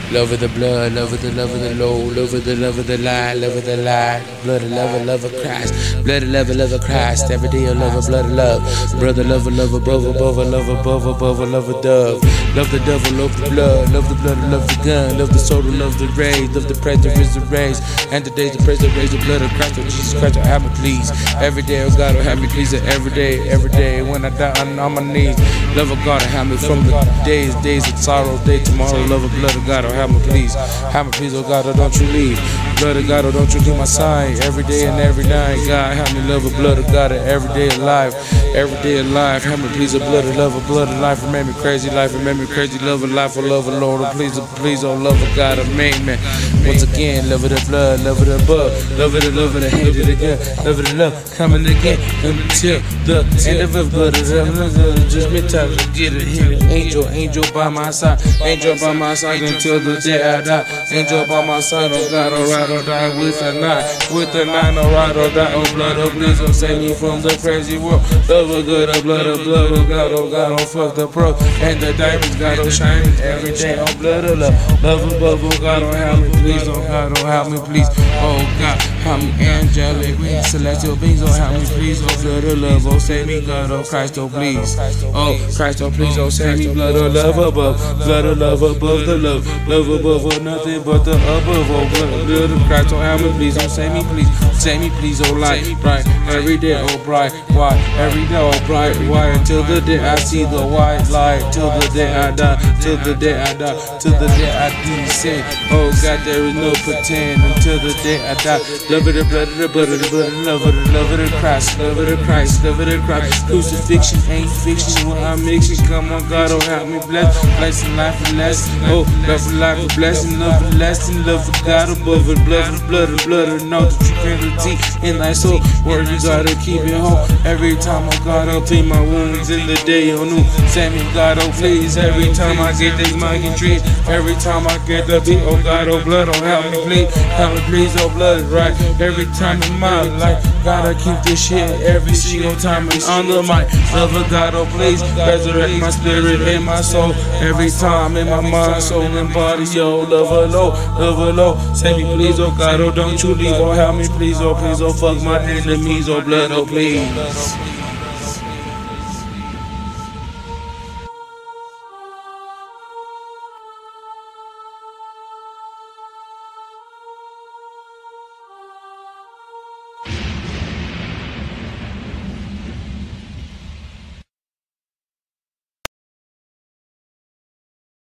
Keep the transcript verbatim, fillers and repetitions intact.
Love of the blood, love of the love of the Lord, love of the love of the lie, love of the lie, blood of love, love of Christ, blood of love, love of Christ, every day of love, blood of love, brother, love, love, above, above, love, above, above, love, a dove, love the devil, love the blood, love the blood, love the gun, love the soul, love the rage, love the predator is the race, and today's the praise, the raise, the blood of Christ, oh Jesus Christ, oh have me please, every day, oh God, oh have me please, every day, every day, when I die I'm on my knees, love of God, oh have me from the days, days of sorrow, day tomorrow, love of blood of God, oh have me please, have me please, oh God, oh don't you leave, blood of God, oh don't you leave my side, every day and every night, God, have me love of blood of God, every day of life, every day of life, have me please, oh blood of love, of blood of life, remain me crazy life, remain me crazy, love of life, oh love of Lord, oh please, oh please, oh love of God, amen, man, once again, love of the blood, love of the above, love of the love of the hate of the good, love of the love, coming again, until the end of the blood of the just me time to get it, hit it, angel, angel by my side, angel by my side until the day I die, angel by my side, oh God, oh ride or die with a nine, with a nine, oh ride or die, oh blood, oh please, oh save me from the crazy world, love of good, oh blood, oh blood, oh God, oh God, oh fuck the pro, and the diamonds, God, oh shining every day, oh blood, oh love, love above, oh God, oh help me please, oh God, oh help me please, oh God, help me angelic, celestial beings, oh help me please, oh blood, oh love, oh save me, God, oh Christ, oh please, oh Christ, oh please, oh save me, blood, oh love above, blood, oh love above the love, love above, oh nothing but the above, oh blood, blood of Christ, oh help me please, oh save me please, save me please, oh light, bright, every day, oh bright, white, every day, oh bright, white, until the day I see the white light, till the day I die, till the day I die, till the day I descend, oh God, there is no pretend, until the day I die, love of the blood of the blood of the blood, love of the love of the Christ, love of the Christ, love of the Christ, crucifixion ain't fiction, when I'm mixing, come on God, oh help me bless, blessing life and lesson, oh love for life and blessing, love for lesson, love for God above it, blood for blood and blood, and know the tranquility in thy soul, word you gotta keep it home, every time oh God, I'll clean my wounds in the day, oh new, send me God, oh please, every time I get this monkey treat, every time I get the beat, oh God, oh blood, oh help me please, help me please, oh blood, right, every time in my life, gotta keep this shit every single time it's on the mic, love of God, oh please, resurrect my spirit and my soul, every time in my mind, soul and body, yo, love her low, love her low, save me please, oh God, oh don't you leave, oh help me please, oh please, oh fuck my enemies, oh blood, oh please.